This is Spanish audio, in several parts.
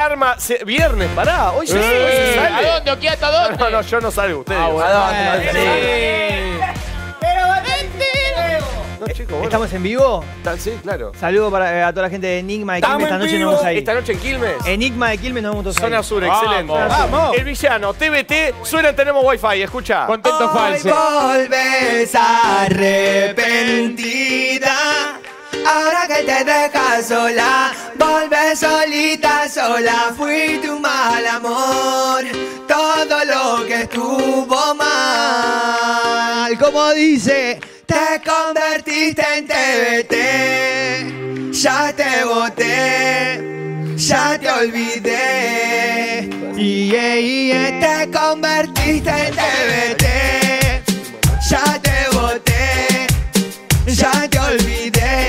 Arma, viernes, pará. Hoy se sale. ¿A dónde? ¿Oquiato, a dónde? No, yo no salgo. Ustedes. No, chicos, bueno. ¿Estamos en vivo? Sí, claro. Saludo para a toda la gente de Enigma de Quilmes. Esta noche nos vemos ahí. Esta noche en Quilmes. Enigma de Quilmes nos vemos todos ahí. Zona Sur, excelente. Vamos. El villano, TBT, suena, tenemos wifi, escucha. Contento falso. Volves arrepentida. Ahora que te dejas sola, volves solita, sola. Fui tu mal amor, todo lo que estuvo mal. Como dice, te convertiste en TBT. Ya te boté, ya te olvidé. Te convertiste en TBT. Ya te boté, ya te olvidé.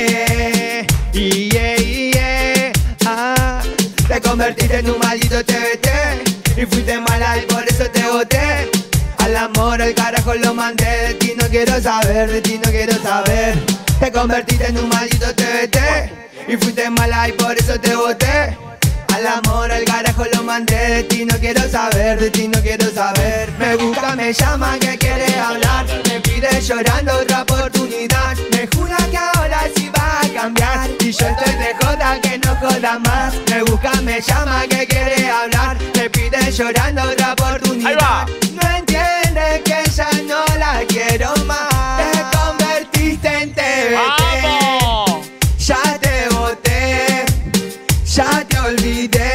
Te convertiste en un maldito TBT y fuiste mala y por eso te boté. Al amor, al carajo lo mandé. De ti no quiero saber, de ti no quiero saber. Te convertiste en un maldito TBT y fuiste mala y por eso te boté. Al amor, al carajo lo mandé. De ti no quiero saber, de ti no quiero saber. Me busca, me llama, que quiere hablar. Me pide llorando otra oportunidad. Me jura que ahora sí va a cambiar. Y yo estoy de joda, que no joda más. Me busca, me llama, que quiere hablar. Me pide llorando otra oportunidad. Ahí va. No entiende que ya no la quiero más. Te convertiste en TBT. ¡Vamos! Ya te boté, ya te olvidé.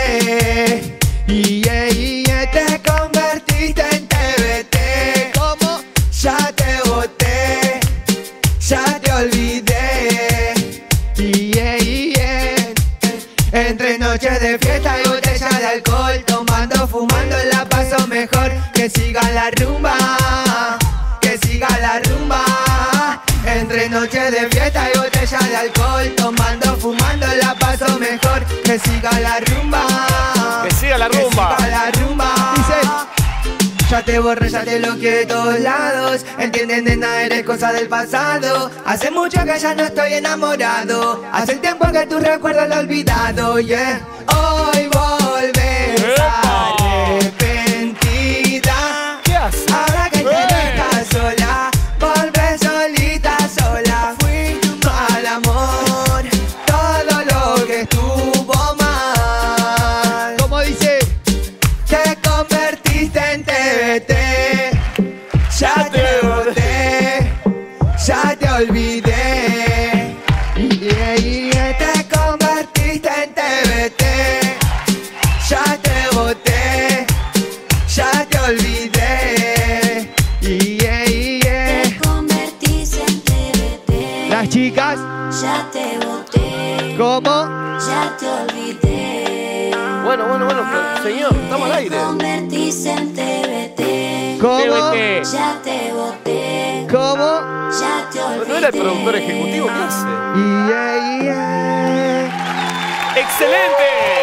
Te convertiste en TBT. ¿cómo? Ya te boté, ya te olvidé. Entre noches de fiesta y botellas de alcohol, tomando, fumando, la paso mejor. Que siga la rumba, que siga la rumba. Entre noches de fiesta y botellas de alcohol, tomando, fumando, la paso mejor. Que siga la rumba, Que siga la rumba. que siga la rumba. Dice, ya te borré, ya te bloqueé de todos lados. Entienden, nena, eres cosa del pasado. Hace mucho que ya no estoy enamorado. Hace tiempo que tu recuerdo lo he olvidado, yeah. Hoy volves arrepentida. ¿Qué haces? Ahora que te dejas sola, volves solita, sola. Fui tu mal amor, todo lo que estuvo mal. como dice, Te convertiste en TBT. Ya te boté, ya te olvidé. Te convertiste en TBT. Ya te boté, ya te olvidé. Te convertiste en TBT. las chicas, Ya te boté, ¿cómo? ya te olvidé. Bueno, pero, señor, estamos al aire. Te convertiste en TBT. ¿Cómo? Ya te boté, ¿Cómo? ya te olvidé. ¿No era el productor ejecutivo? ¿Qué hace? ¡Excelente!